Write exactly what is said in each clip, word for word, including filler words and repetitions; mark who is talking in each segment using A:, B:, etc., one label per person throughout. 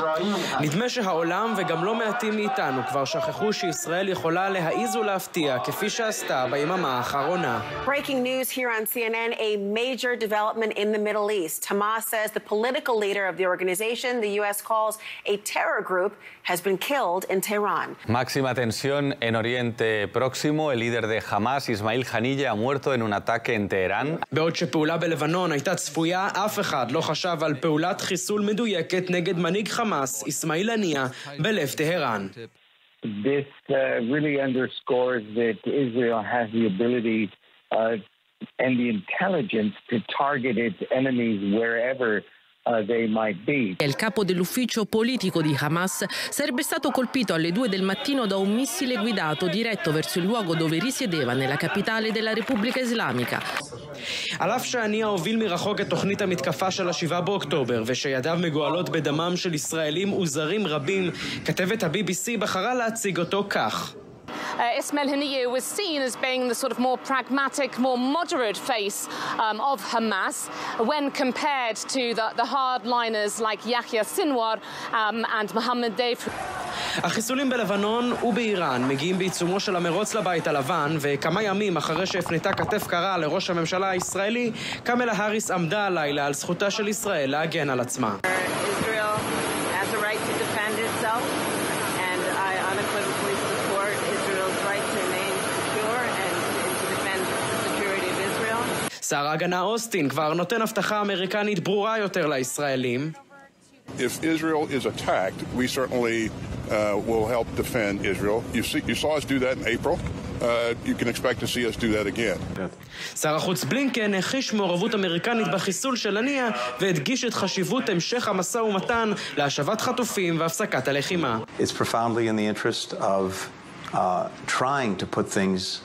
A: נדמה שהעולם וגם לא מעטים מאיתנו כבר שכחו שישראל יכולה להעיז ולהפתיע כפי שעשתה ביממה האחרונה.
B: Breaking news here on C N N, a major development in the Middle East. Hamas says the political leader of the organization the U S calls a terror group has been killed in Tehran.
C: Máxima tensión en Oriente Próximo. El líder de Hamas, Ismail Haniyeh, ha muerto en un ataque en Teherán.
A: בעוד שפעולה בלבנון הייתה צפויה, אף אחד לא חשב על פעולת חיסול מדויקת נגד מנהיג חמאס, איסמעיל הנייה, בלב טהרן.
D: This uh, really underscores that Israel has the ability uh, and the intelligence to target its enemies wherever Uh, they might be.
E: Il capo dell'ufficio politico di Hamas sarebbe stato colpito alle due del mattino da un missile guidato diretto verso il luogo dove risiedeva nella capitale della Repubblica Islamica.
A: על אף שהנייה הוביל מרחוק את תוכנית המתקפה של השבעה באוקטובר ושידיו מגואלות בדמם של ישראלים וזרים רבים, כתבת ה-B B C בחרה להציג אותו כך.
F: Uh, Ismail Haniyeh was seen as being the sort of more pragmatic, more moderate face um, of Hamas when compared to the, the hardliners like Yahya Sinwar um, and Mohammed Deif.
A: החיסולים בלבנון ובאיראן מגיעים בעיצומו של המרוץ לבית הלבן, וכמה ימים אחרי שהפנתה כתף קרה לראש הממשלה הישראלי, קמלה האריס עמדה הלילה על זכותה של ישראל להגן על עצמה.
B: Israel has a right to defend itself, and I unequivocally support Israel's right to remain secure and to defend the security of Israel.
A: שר ההגנה אוסטין כבר נותן הבטחה אמריקנית ברורה יותר לישראלים.
G: If Israel is attacked, we certainly uh, will help defend Israel. You, see, you saw us do that in April. Uh, you can expect to see us do that again.
A: שר החוץ בלינקן הכחיש מעורבות אמריקנית בחיסול של הנייה והדגיש את חשיבות המשך המשא ומתן להשבת חטופים והפסקת הלחימה.
H: It's profoundly in the interest of uh, trying to put things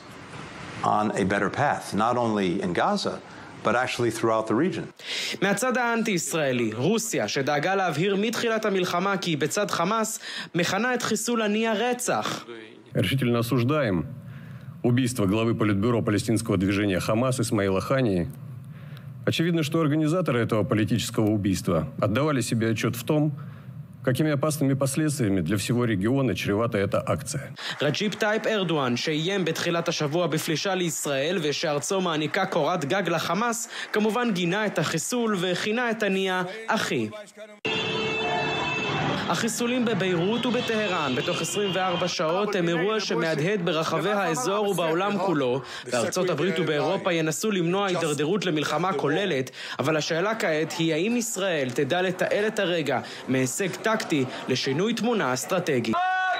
H: on a better path, not only in Gaza, but actually throughout the region.
A: מהצד האנטי-ישראלי, רוסיה, שדאגה להבהיר מתחילת המלחמה כי היא בצד חמאס, מכנה את חיסול הנייה רצח.
I: Решительно осуждаем убийство главы политбюро палестинского движения «Хамас» Исмаила Хании. Очевидно, что организаторы этого политического убийства отдавали себе отчет в том, какими опасными последствиями для всего региона чревата эта акция.
A: רג'יפ טייפ ארדואן, שאיים בתחילת השבוע בפלישה לישראל ושארצו מעניקה קורת גג לחמאס, כמובן גינה את החיסול וכינה את הנייה אחי. החיסולים בביירות ובטהרן בתוך עשרים וארבע שעות הם אירוע שמהדהד ברחבי האזור ובעולם כולו. בארצות הברית ובאירופה ינסו למנוע הידרדרות למלחמה כוללת, אבל השאלה כעת היא האם ישראל תדע לתעל את הרגע מהישג טקטי לשינוי תמונה אסטרטגית.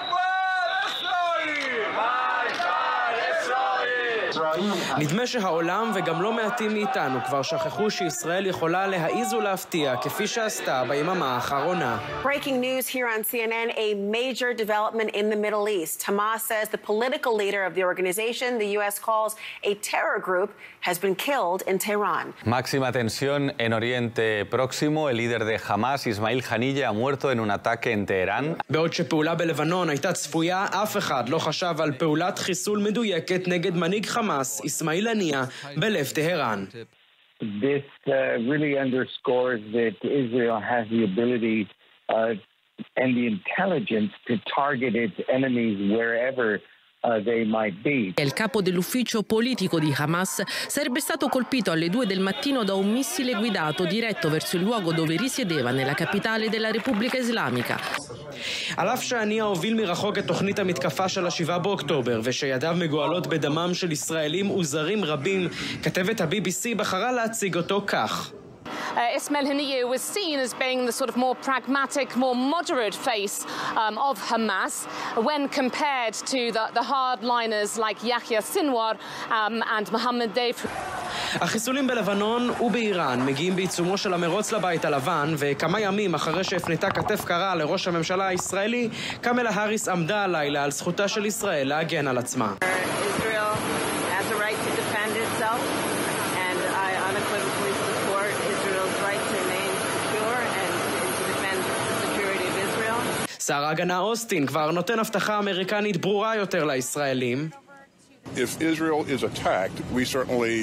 A: נדמה שהעולם וגם לא מעטים מאיתנו כבר שכחו שישראל יכולה להעיז ולהפתיע כפי שעשתה ביממה האחרונה.
B: Breaking news here on C N N, a major development in the Middle East. Hamas says the political leader of the organization the U S calls a terror group has been killed in Tehran.
C: Máxima tensión en Oriente Próximo. El líder de Hamas, Ismail Haniyeh, ha muerto en un ataque en Teherán.
A: בעוד שפעולה בלבנון הייתה צפויה, אף אחד לא חשב על פעולת חיסול מדויקת נגד מנהיג חמאס, איסמעיל הנייה, בלב טהרן.
D: This uh, really underscores that Israel has the ability uh, and the intelligence to target its enemies wherever Uh, they might be.
E: Il capo dell'ufficio politico di Hamas sarebbe stato colpito alle due del mattino da un missile guidato diretto verso il luogo dove risiedeva nella capitale della Repubblica Islamica.
A: על אף שהנייה הוביל מרחוק את תוכנית המתקפה של השבעה באוקטובר ושידיו מגואלות בדמם של ישראלים וזרים רבים, כתבת ה-B B C בחרה להציג אותו כך.
F: Uh, Ismail Haniyeh was seen as being the sort of more pragmatic, more moderate face um, of Hamas when compared to the, the hardliners like Yahya Sinwar um, and Mohammed Deif.
A: החיסולים בלבנון ובאיראן מגיעים בעיצומו של המרוץ לבית הלבן, וכמה ימים אחרי שהפנתה כתף קרה לראש הממשלה הישראלי, קמלה האריס עמדה הלילה על זכותה של ישראל להגן על עצמה.
B: Israel has a right to defend itself, and I unequivocally support Israel's right to remain secure and to defend the security of Israel.
A: שר ההגנה אוסטין כבר נותן הבטחה אמריקנית ברורה יותר לישראלים.
G: If Israel is attacked, we certainly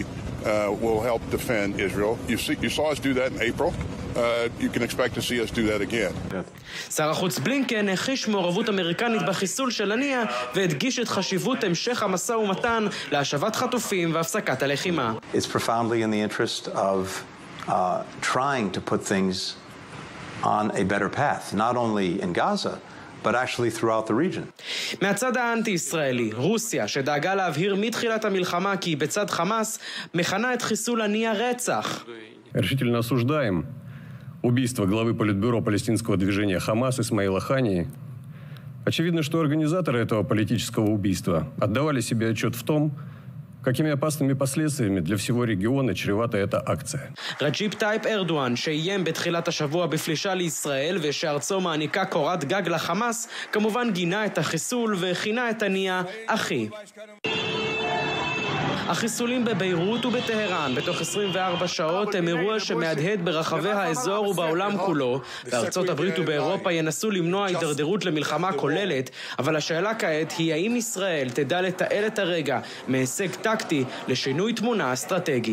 G: uh, will help defend Israel. You, see, you saw us do that in April. Uh, you can expect to see us do that again.
A: שר החוץ בלינקן הכחיש מעורבות אמריקנית בחיסול של הנייה והדגיש את חשיבות המשך המשא ומתן להשבת חטופים והפסקת הלחימה.
H: It's profoundly in the interest of uh, trying to put things on a better path, not only in Gaza, but actually throughout the region.
A: מהצד האנטי-ישראלי, רוסיה, שדאגה להבהיר מתחילת המלחמה כי היא בצד חמאס, מכנה את חיסול הנייה רצח.
I: Решительно осуждаем убийство главы Политбюро палестинского движения «Хамас» Исмаила Хании. Очевидно, что организаторы этого политического убийства отдавали себе отчет в том, какими опасными последствиями для всего региона чревата эта акция.
A: רג'יפ טייפ ארדואן, שאיים בתחילת השבוע בפלישה לישראל ושארצו מעניקה קורת גג לחמאס, כמובן גינה את החיסול וכינה את הנייה אחי. החיסולים בביירות ובטהרן בתוך עשרים וארבע שעות הם אירוע שמהדהד ברחבי האזור ובעולם כולו. בארצות הברית ובאירופה ינסו למנוע הידרדרות למלחמה כוללת, אבל השאלה כעת היא האם ישראל תדע לתעל את הרגע מהישג טקטי לשינוי תמונה אסטרטגי.